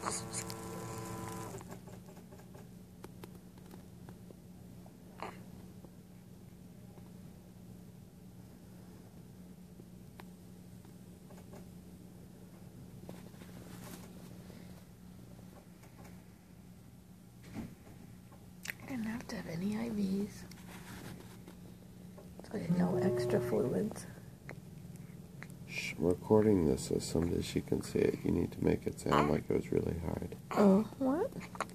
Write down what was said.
I didn't have to have any IVs. So no extra fluids. I'm recording this so someday she can see it. You need to make it sound like it was really hard. Oh, what?